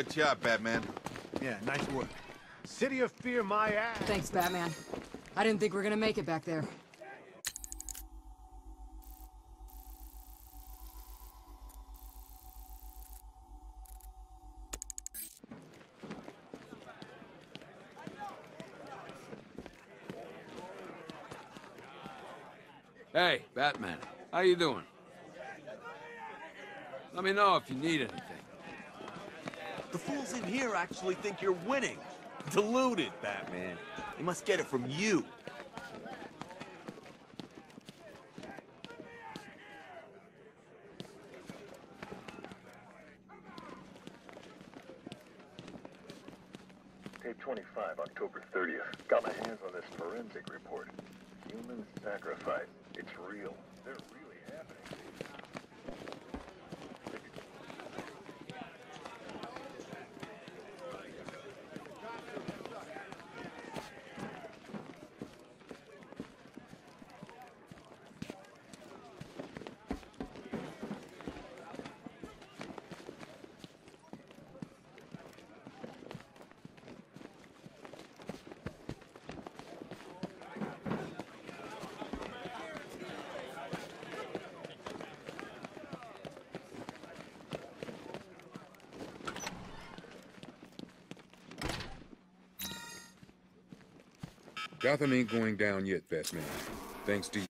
job, Batman. Yeah, nice work. City of Fear my ass. Thanks, Batman. I didn't think we were gonna make it back there. Hey, Batman. How you doing? Let me know if you need anything. The fools in here actually think you're winning. Deluded, Batman. They must get it from you. Tape 25, October 30th. Got my hands on this forensic report. Human sacrifice. It's real. They're really happening. Gotham ain't going down yet, Batman. Thanks to you.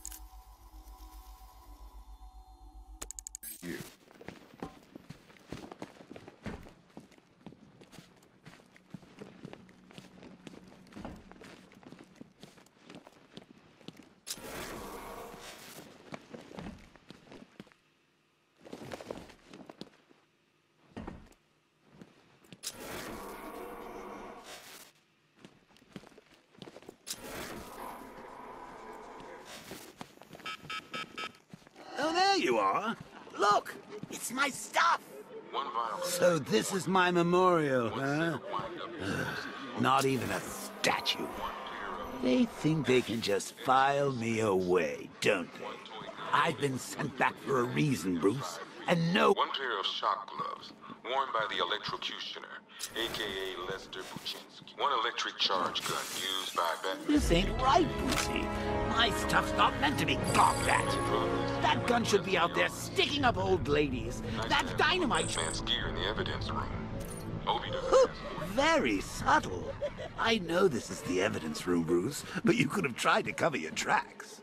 Oh, there you are. Look, it's my stuff. So this is my memorial, huh? Not even a statue. They think they can just file me away, don't they? I've been sent back for a reason, Bruce, and no— One pair of shock gloves, worn by the electrocutioner, a.k.a. Lester Buczynski. One electric charge gun used by Batman. This ain't right, Bootsy. My stuff's not meant to be gawked at. That gun should be out there sticking up old ladies. That dynamite— Man's gear in the evidence room. Obi does. Very subtle. I know this is the evidence room, Bruce, but you could have tried to cover your tracks.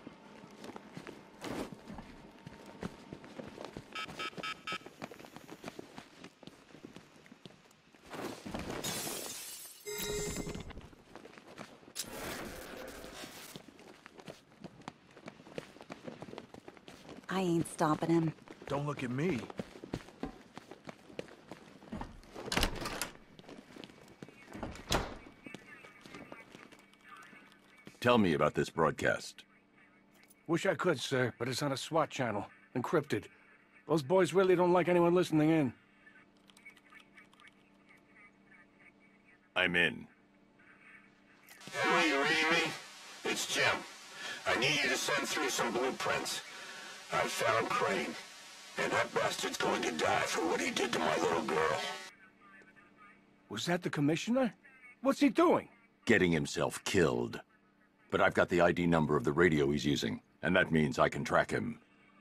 I ain't stopping him. Don't look at me. Tell me about this broadcast. Wish I could, sir, but it's on a SWAT channel. Encrypted. Those boys really don't like anyone listening in. I'm in. Are you reading me? It's Jim. I need you to send through some blueprints. I found Crane, and that bastard's going to die for what he did to my little girl. Was that the commissioner? What's he doing? Getting himself killed. But I've got the ID number of the radio he's using, and that means I can track him.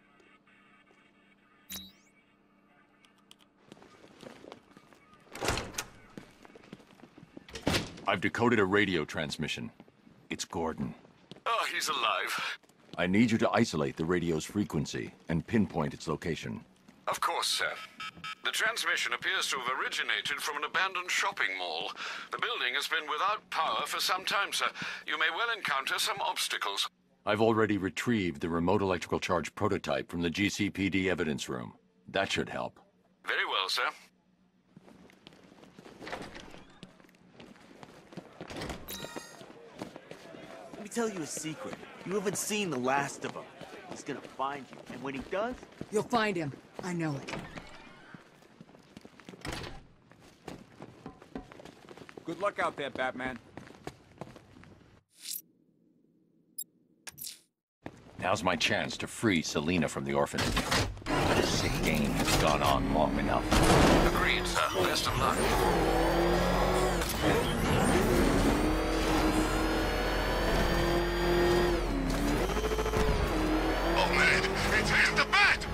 I've decoded a radio transmission. It's Gordon. Oh, he's alive. I need you to isolate the radio's frequency and pinpoint its location. Of course, sir. The transmission appears to have originated from an abandoned shopping mall. The building has been without power for some time, sir. You may well encounter some obstacles. I've already retrieved the remote electrical charge prototype from the GCPD evidence room. That should help. Very well, sir. Let me tell you a secret. You haven't seen the last of him. He's gonna find you, and when he does... You'll find him. I know it. Good luck out there, Batman. Now's my chance to free Selina from the orphanage. This game has gone on long enough. Agreed, sir. Best of luck. Oh man, it's the bat!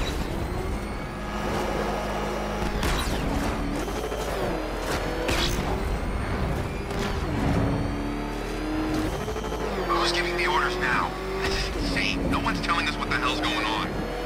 Who's giving the orders now? This is insane. No one's telling us what the hell's going on.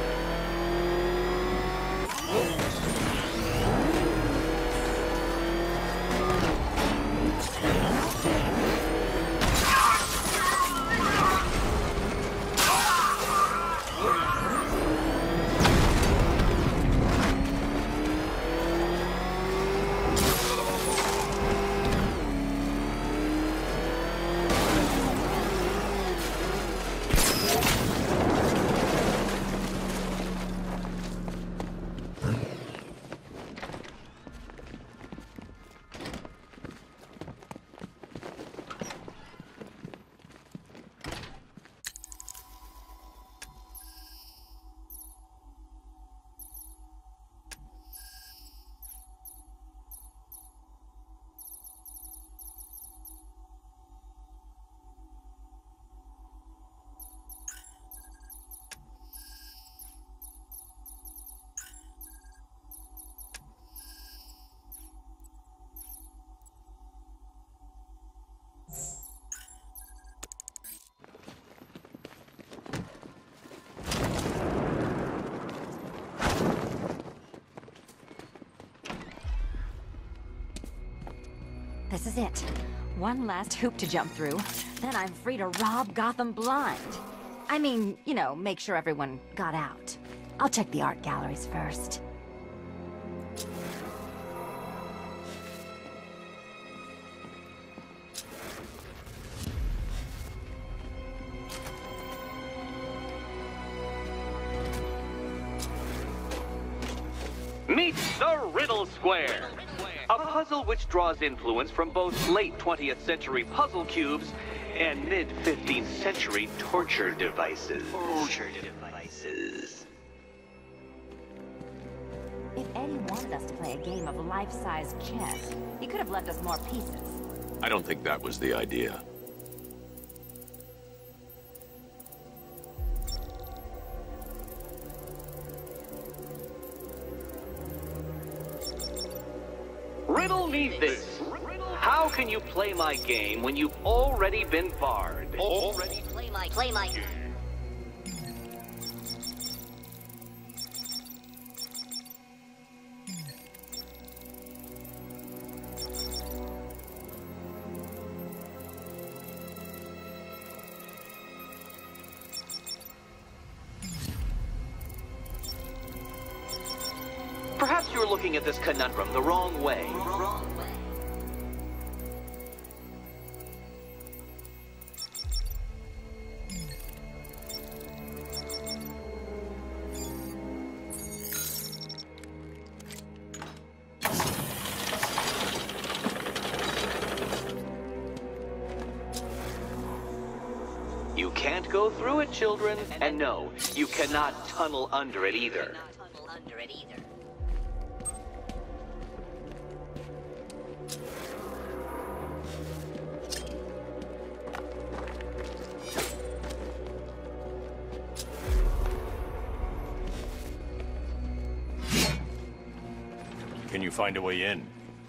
This is it. One last hoop to jump through. Then I'm free to rob Gotham blind. I mean, you know, make sure everyone got out. I'll check the art galleries first. Meet the Riddle Square, a puzzle which draws influence from both late 20th century puzzle cubes and mid-15th century torture devices. If Eddie wanted us to play a game of life-size chess, he could have left us more pieces. I don't think that was the idea. Riddle me this. How can you play my game when you've already been barred? Play my game. Perhaps you're looking at this conundrum the wrong way. You can't go through it, children. And no, you cannot tunnel under it either. Can you find a way in?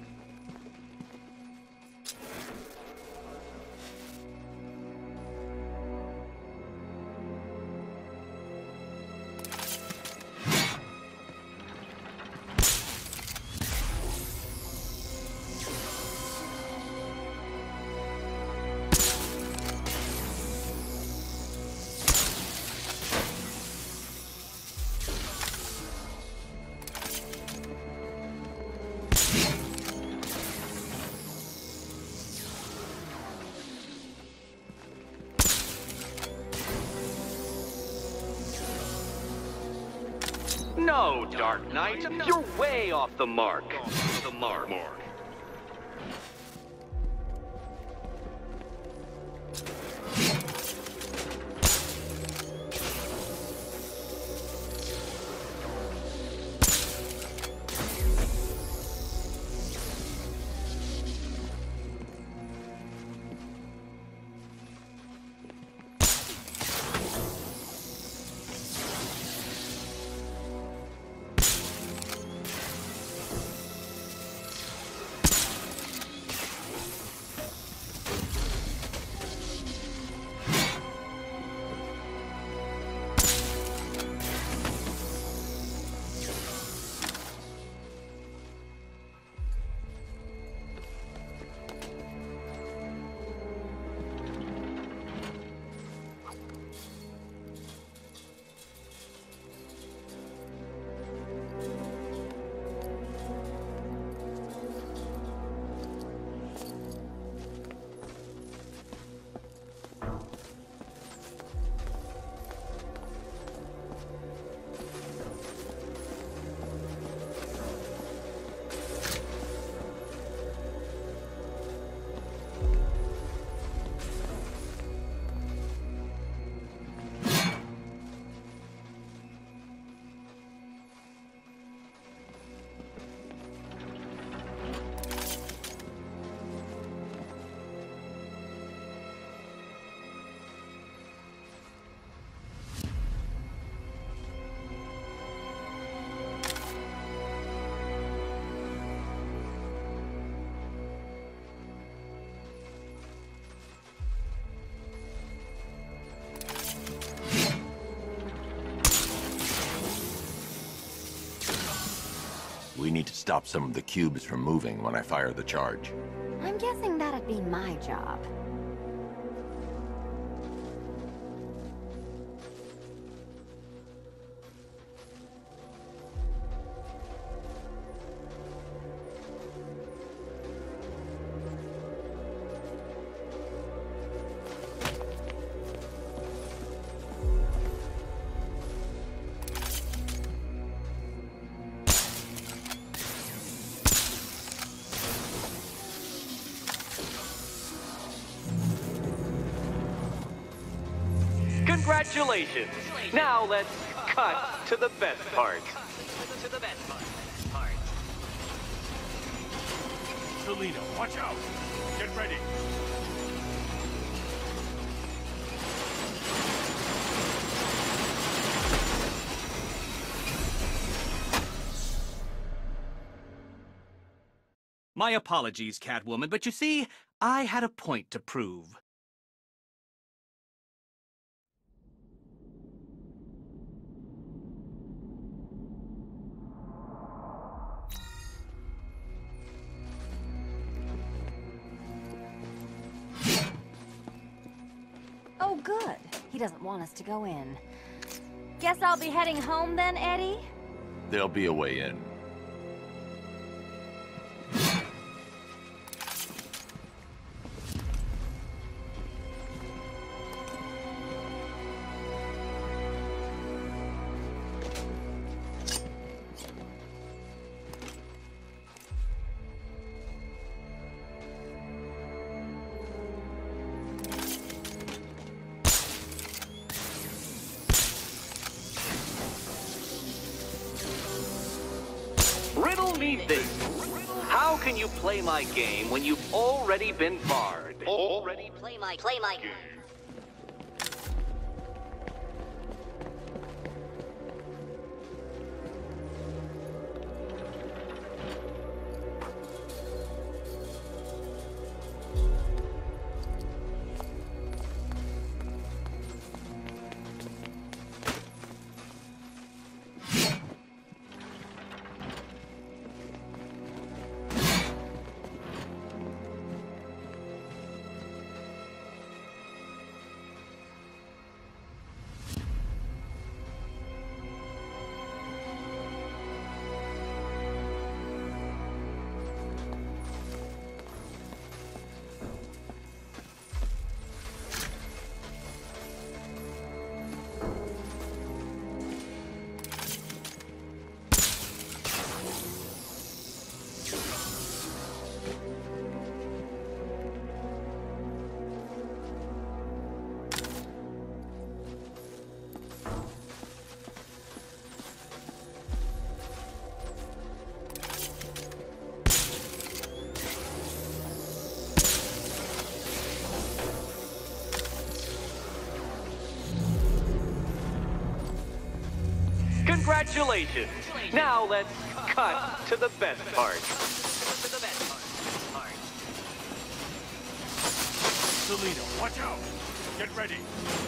No, Dark Knight, you're way off the mark. need to stop some of the cubes from moving when I fire the charge. I'm guessing that'd be my job. Congratulations! Now let's cut to the best part. Selina, watch out! Get ready! My apologies, Catwoman, but you see, I had a point to prove. Oh, good. He doesn't want us to go in. Guess I'll be heading home then, Eddie? There'll be a way in. Riddle me this. How can you play my game when you've already been barred? Already play my game. Congratulations! Now let's cut to the best part. Selina, watch out! Get ready!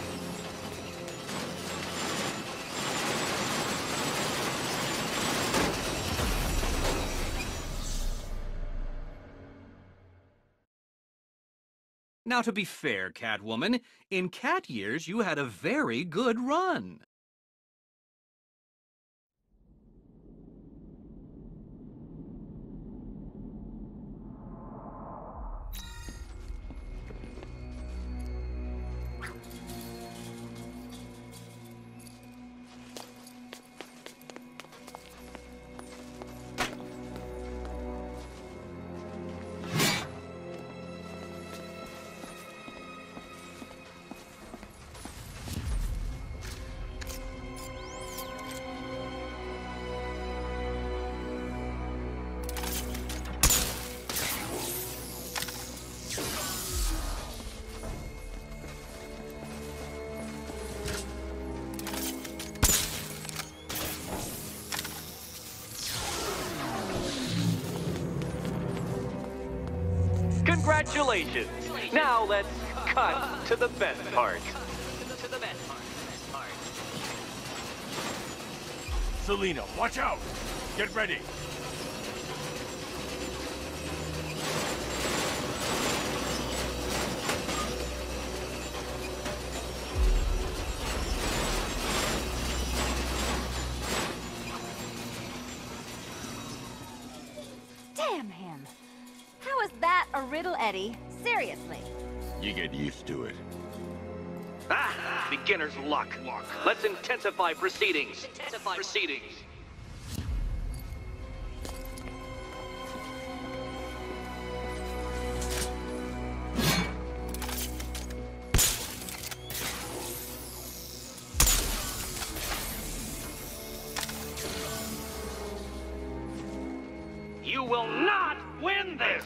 Now, to be fair, Catwoman, in cat years, you had a very good run. Congratulations! Now let's cut to the best part. Selina, watch out! Get ready! riddle, Eddie. Seriously. You get used to it. Ah! Beginner's luck. Let's intensify proceedings. You will not win this!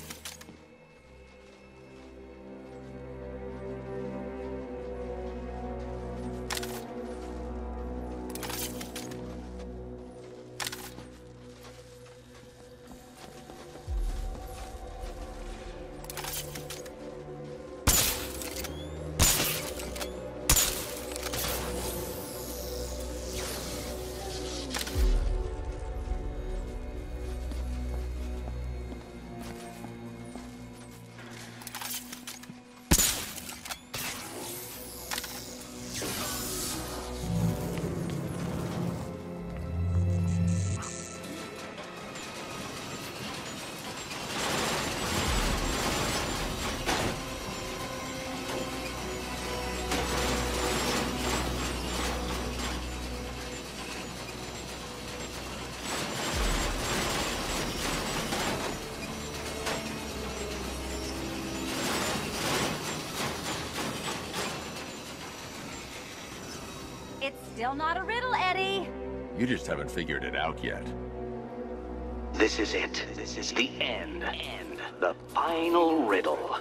It's still not a riddle, Eddie. You just haven't figured it out yet. This is it. This is the end. The final riddle.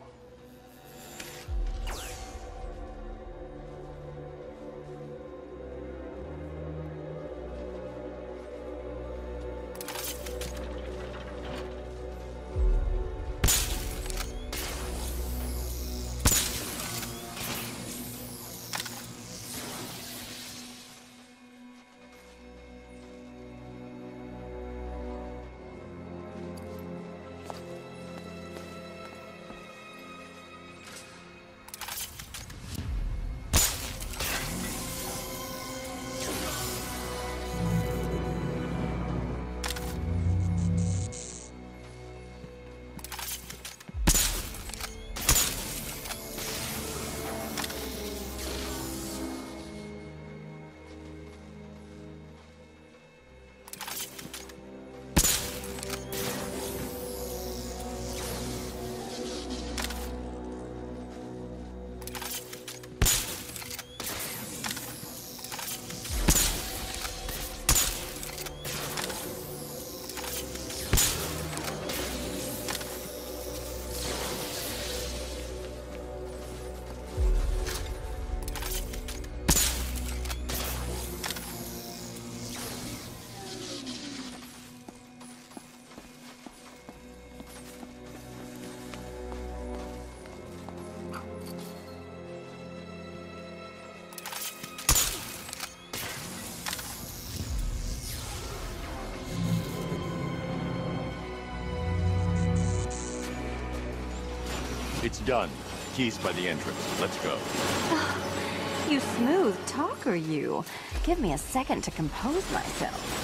It's done. Keys by the entrance. Let's go. You smooth talker, you. Give me a second to compose myself.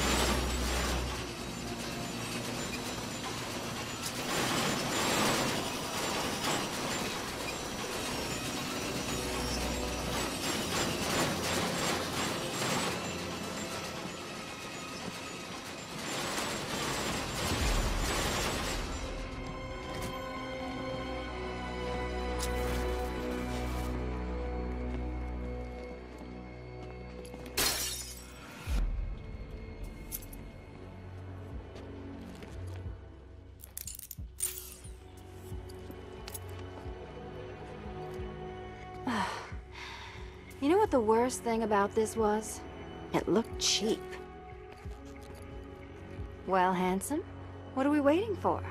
You know what the worst thing about this was? It looked cheap. Well, handsome, what are we waiting for?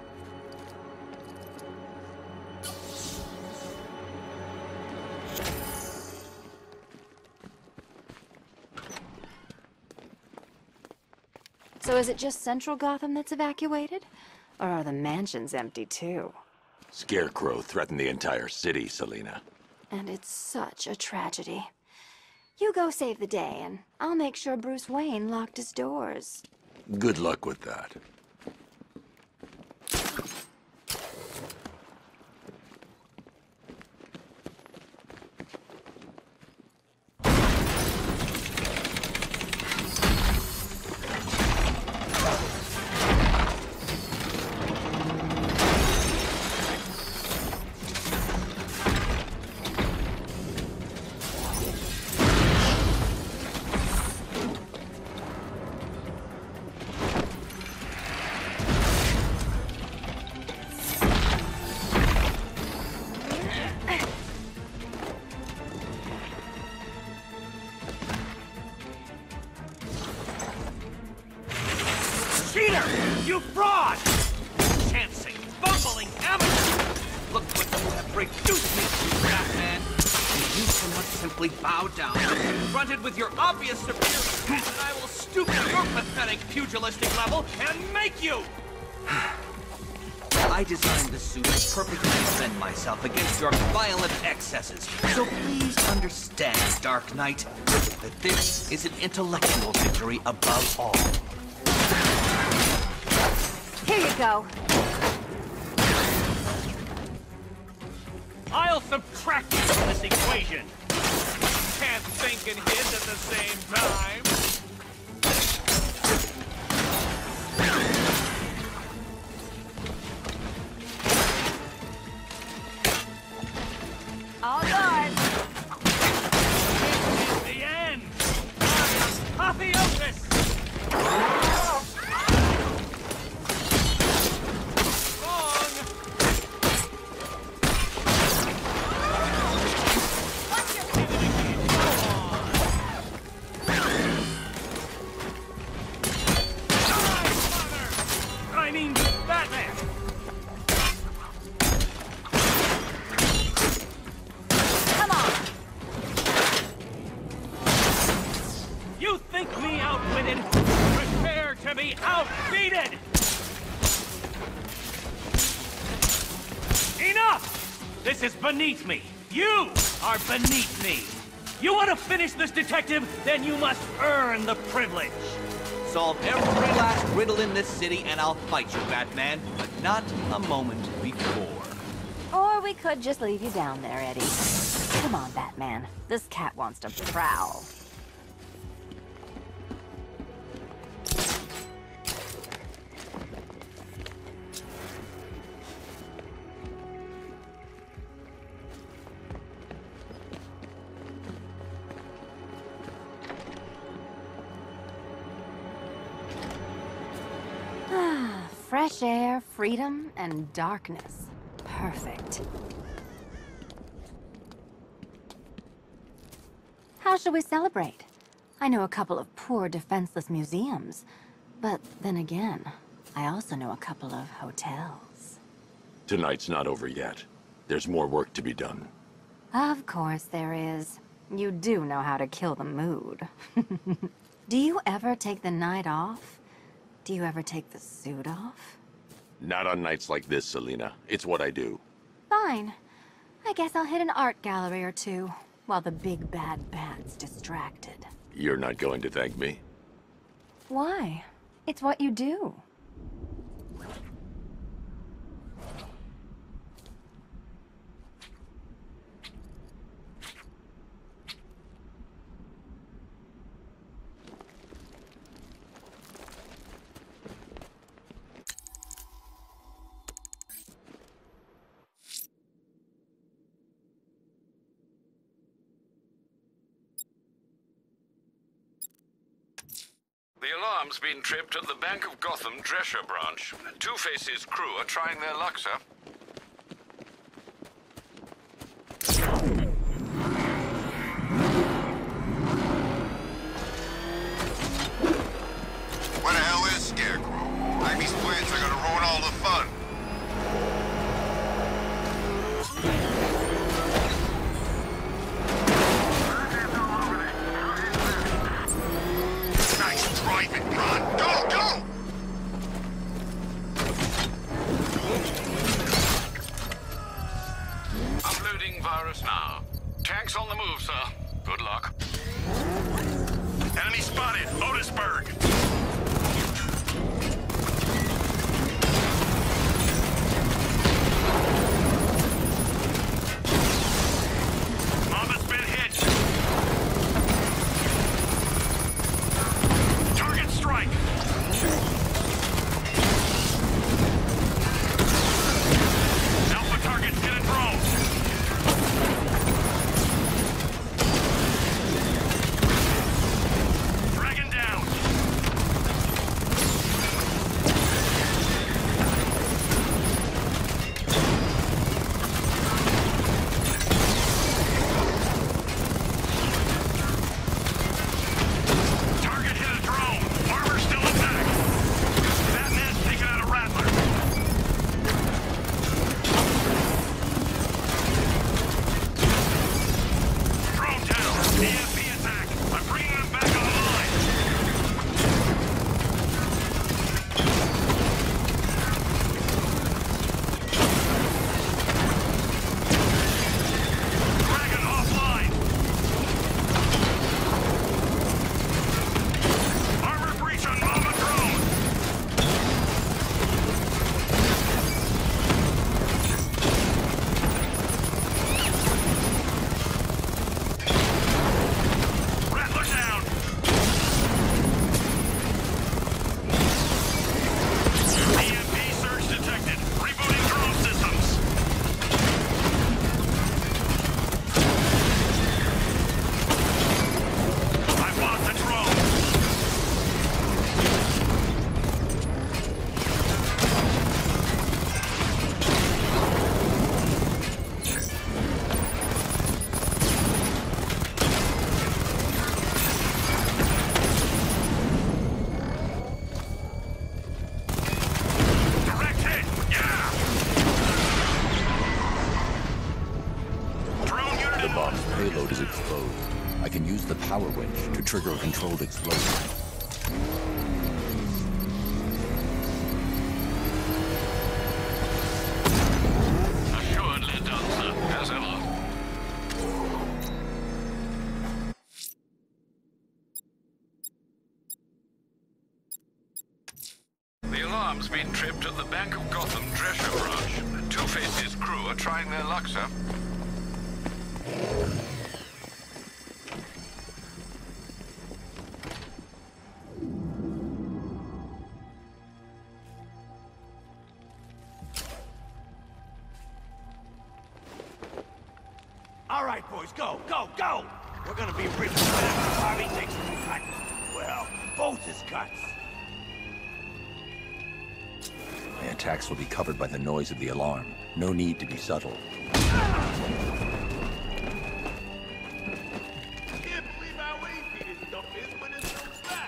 So is it just Central Gotham that's evacuated? Or are the mansions empty too? Scarecrow threatened the entire city, Selina. And it's such a tragedy. You go save the day, and I'll make sure Bruce Wayne locked his doors. Good luck with that. You fraud! Chancing, fumbling amateur! Look what you have reduced me to, Batman! You cannot simply bow down and confronted with your obvious superiority, and I will stoop to your pathetic pugilistic level and make you! I designed the suit to perfectly defend myself against your violent excesses. So please understand, Dark Knight, that this is an intellectual victory above all. Here you go. I'll subtract you from this equation. Can't think and hit at the same time. All yours. This is the end. Apotheosis. Batman! Come on! You think me outwitted? Prepare to be outbeaten! Enough! This is beneath me. You are beneath me. You want to finish this, detective? Then you must earn the privilege. Solve every last riddle in this city and I'll fight you, Batman, but not a moment before. Or we could just leave you down there, Eddie. Come on, Batman. This cat wants to prowl. Fresh air, freedom, and darkness. Perfect. How shall we celebrate? I know a couple of poor, defenseless museums. But then again, I also know a couple of hotels. Tonight's not over yet. There's more work to be done. Of course there is. You do know how to kill the mood. Do you ever take the night off? Do you ever take the suit off? Not on nights like this, Selina. It's what I do. Fine. I guess I'll hit an art gallery or two, while the big bad bat's distracted. You're not going to thank me? Why? It's what you do. The alarm's been tripped at the Bank of Gotham Drescher branch. Two-Face's crew are trying their luck, sir. Where the hell is Scarecrow? Ivy's plans are gonna ruin all the fun. Nice driving, Ron. Go, go! Uploading virus now. Tanks on the move, sir. Good luck. Enemy spotted. Otisburg. Mama's been hit. Target strike. Alpha target's getting drone. Dragon down. payload is exposed. I can use the power winch to trigger a controlled explosion. Assuredly done, sir. As ever. The alarm's been tripped at the Bank of Gotham Drescher branch. Two-Face's crew are trying their luck, sir. All right, boys, go, go, go! We're gonna be rich whenever Harvey takes his cut. Well, both his cuts. My attacks will be covered by the noise of the alarm. No need to be subtle. Can't believe how easy this stuff is when it's so fast.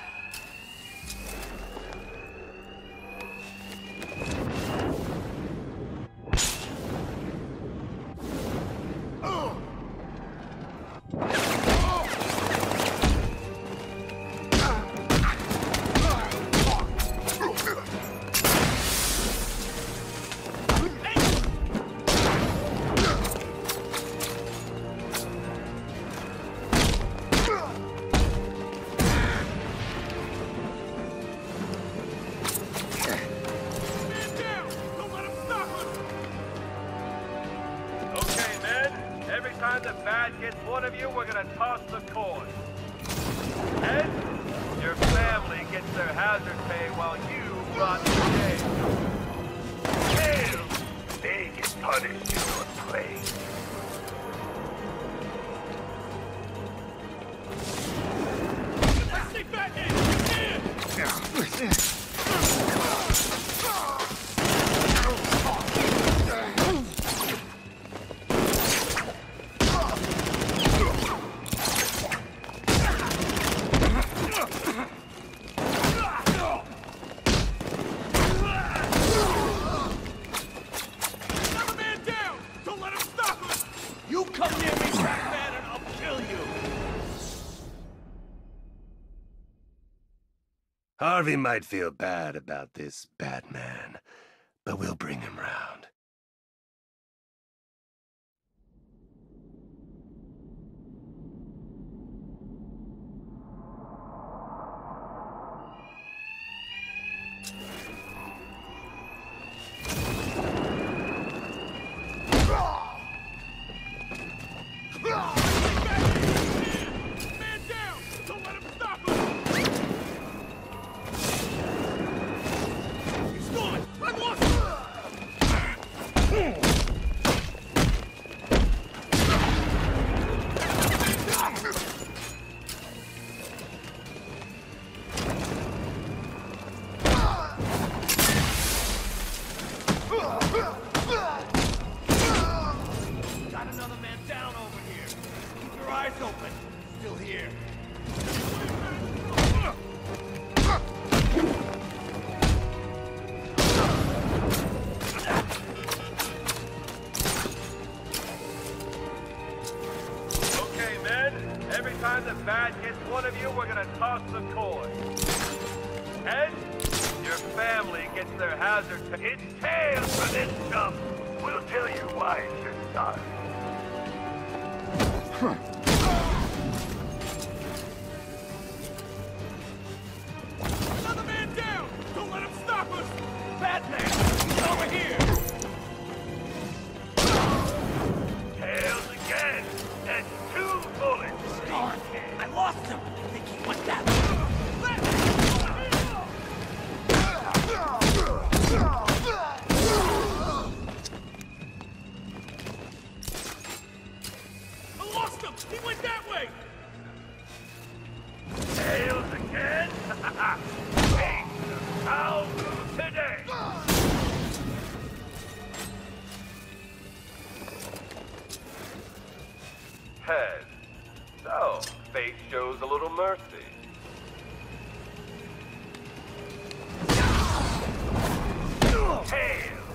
Harvey might feel bad about this, Batman, but we'll bring him round.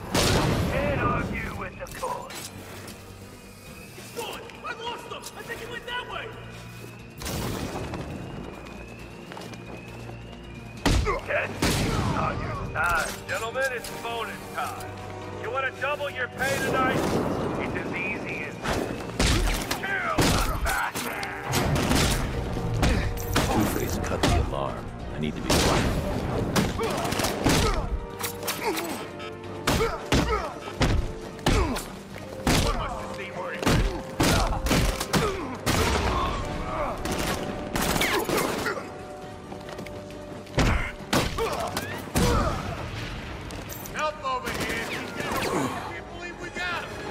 I lost him! I think he went your pay tonight? It's as easy as... Kill the Batman! Two-Face cut the alarm. I need to be quiet. Help over here! I can't believe we got him!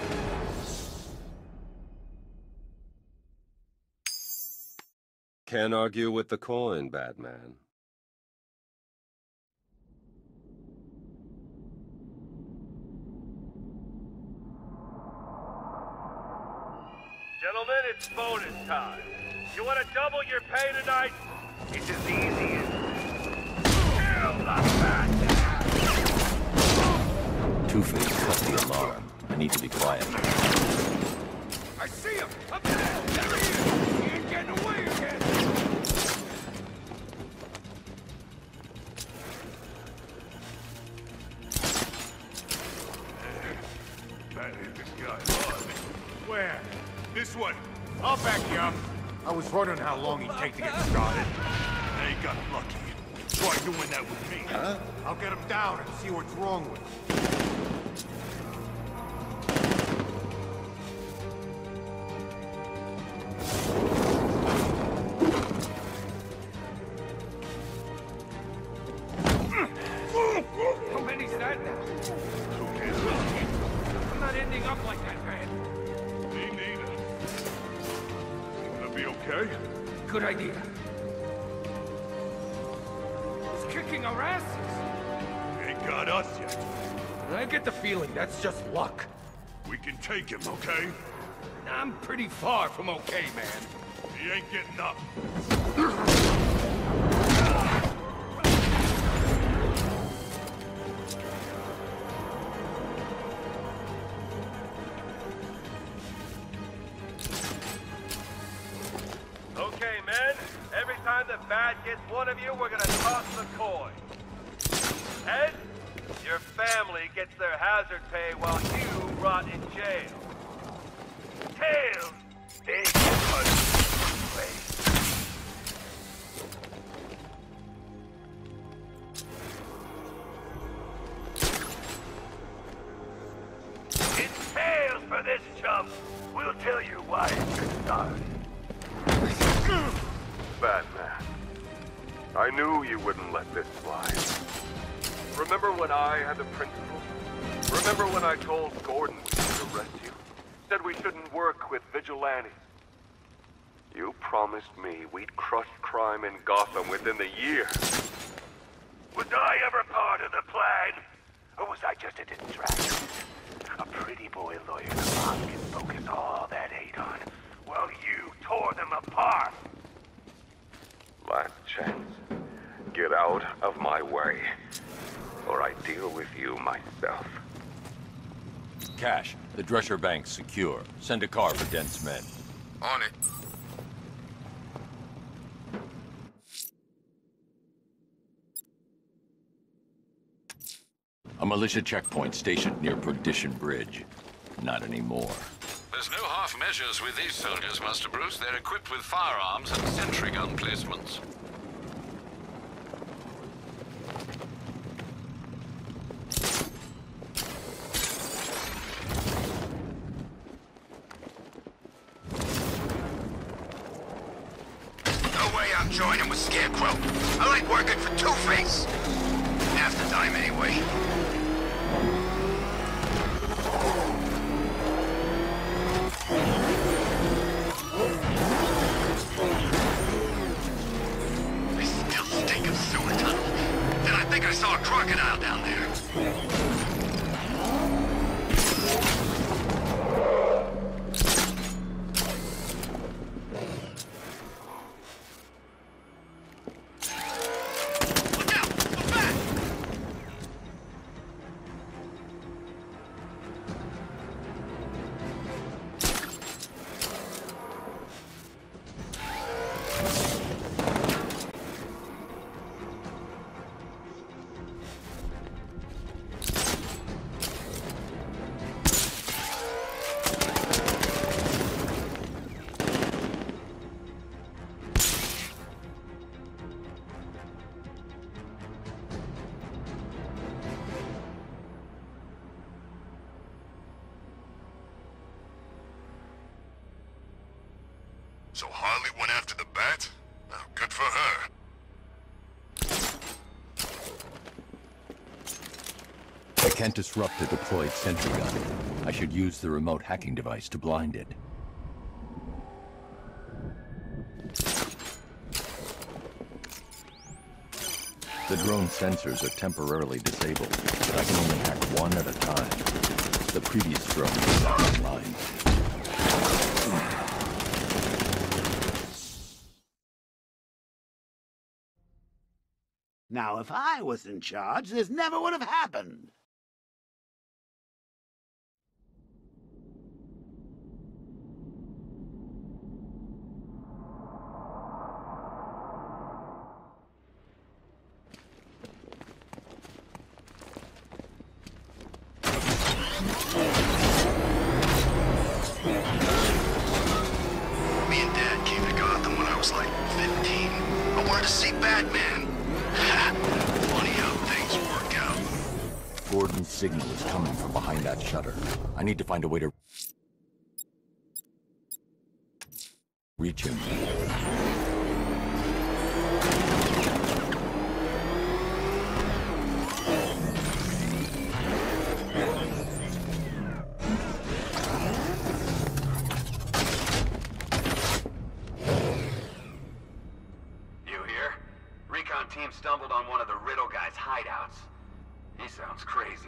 Can't argue with the coin, Batman. Gentlemen, it's bonus time. You want to double your pay tonight? It's as easy as... Kill the Batman! Two-Face cut the alarm. I need to be quiet. I see him! Up there! There he is! He ain't getting away again! That hit this guy hard. Where? This way. I'll back you up. I was wondering how long he'd take to get started. They got lucky. Try doing that with me. Huh? I'll get him down and see what's wrong with him. How many's that now? I'm not ending up like that, man. Me neither. You gonna be okay? Good idea. He's kicking our asses. Ain't got us yet. I get the feeling that's just luck. We can take him, okay? I'm pretty far from okay, man. He ain't getting up. Okay, men. Every time the Bat gets one of you, we're gonna toss the coin. Head, your family gets their hazard pay while you rot in jail. Tails, they get money. It's tails for this chump. We'll tell you why it's good start. Batman, I knew you wouldn't let this slide. Remember when I had the principal? Remember when I told Gordon to arrest you? Said we shouldn't work with vigilantes? You promised me we'd crush crime in Gotham within the year. Was I ever part of the plan? Or was I just a distraction? A pretty boy lawyer Lamont can focus all that hate on, while you tore them apart. Last chance. Get out of my way, or I deal with you myself. Cash, the Drescher Bank's secure. Send a car for Dent's men. On it. A militia checkpoint stationed near Perdition Bridge. Not anymore. There's no half measures with these soldiers, Master Bruce. They're equipped with firearms and sentry gun placements. No way I'm joining with Scarecrow. I like working for Two-Face. Half the time, anyway. I still stink of sewer tunnel. And I think I saw a crocodile down there. So Harley went after the bat? Well, good for her. I can't disrupt a deployed sentry gun. I should use the remote hacking device to blind it. The drone sensors are temporarily disabled, but I can only hack one at a time. The previous drone was not online. Now, if I was in charge, this never would have happened. Me and Dad came to Gotham when I was like 15. I wanted to see Batman. Funny how things work out. Gordon's signal is coming from behind that shutter. I need to find a way to reach him. Team stumbled on one of the Riddle guy's hideouts. He sounds crazy.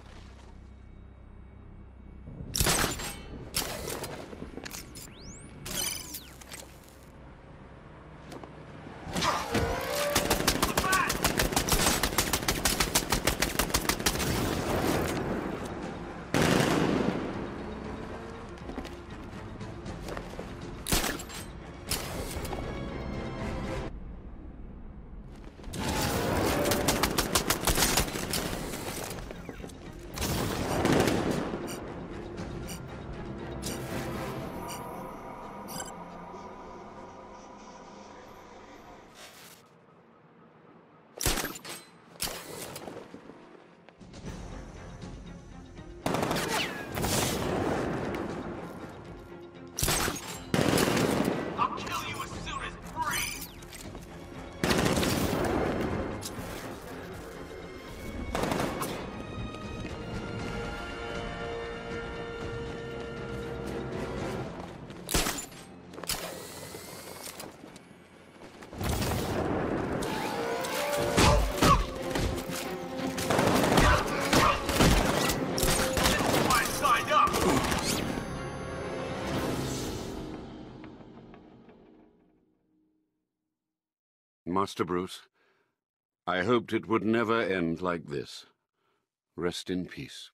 Master Bruce, I hoped it would never end like this. Rest in peace.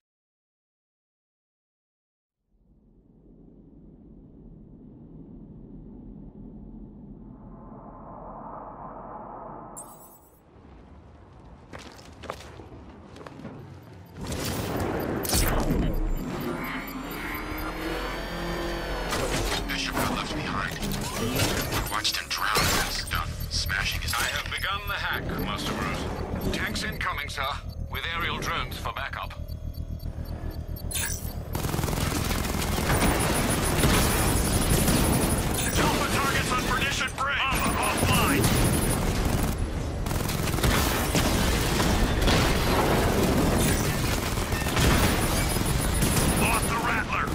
Bishop got left behind. I watched him drown in that stuff, smashing his... I have begun the hack, Master Bruce. Tanks incoming, sir, with aerial drones for backup. Alpha targets on Perdition Bridge! Offline! Lost the Rattler!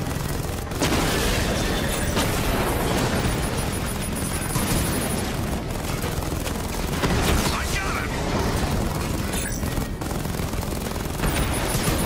I got him!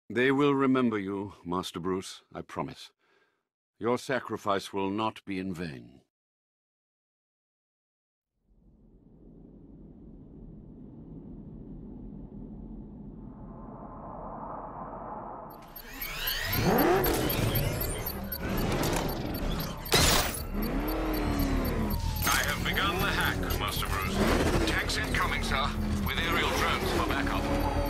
They will remember you, Master Bruce, I promise. Your sacrifice will not be in vain. I have begun the hack, Master Bruce. Tanks incoming, sir, with aerial drones for backup.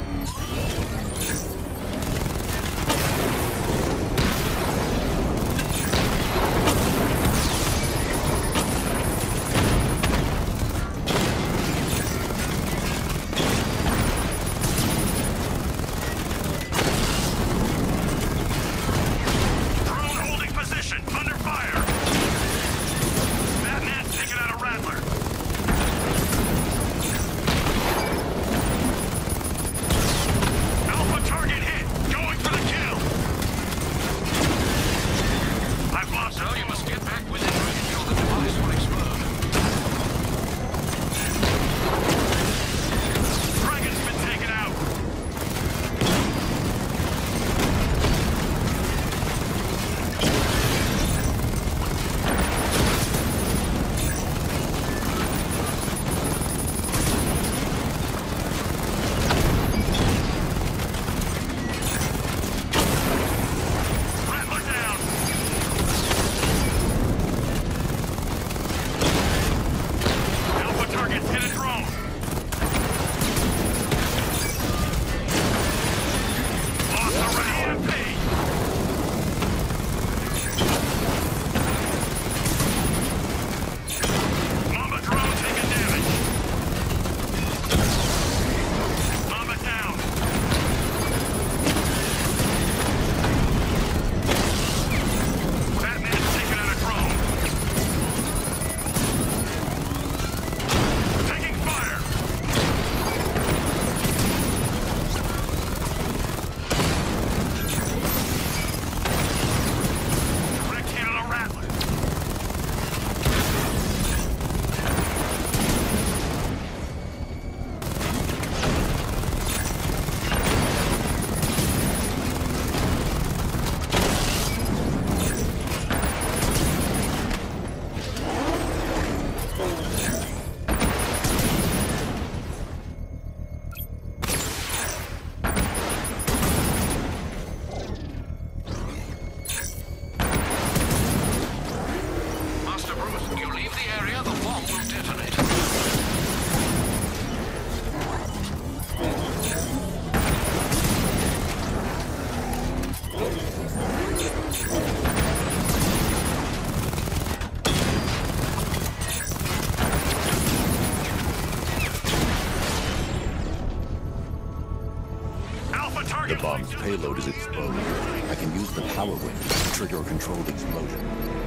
The bomb's payload is exposed. I can use the power wing to trigger a controlled explosion.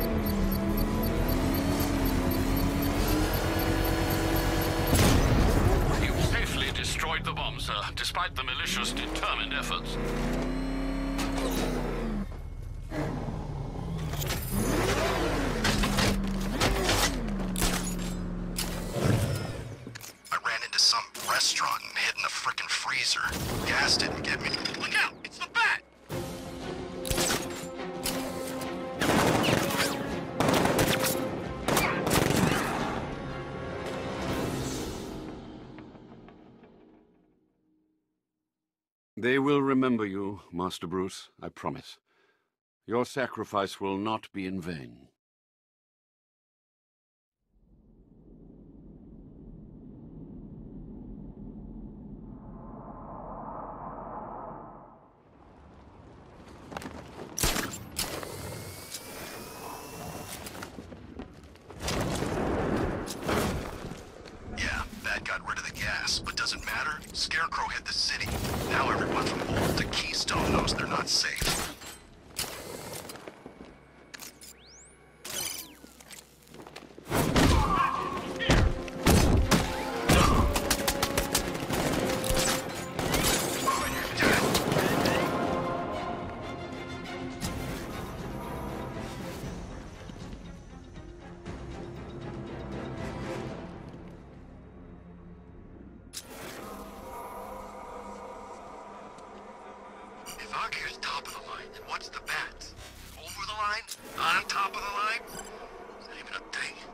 You safely destroyed the bomb, sir, despite the militia's determined efforts. I ran into some restaurant and hid in a frickin' freezer. Gas didn't get me. Look out! It's the Bat! They will remember you, Master Bruce, I promise. Your sacrifice will not be in vain. Yeah, Bat got rid of the gas, but doesn't matter. Scarecrow hit the city. Now everyone from Bolt to KINGSTON knows they're not safe. If I Parker's top of the line. And what's the Bats? Over the line? On top of the line? It's not even a thing.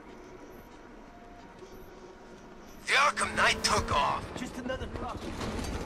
The Arkham Knight took off. Just another cop.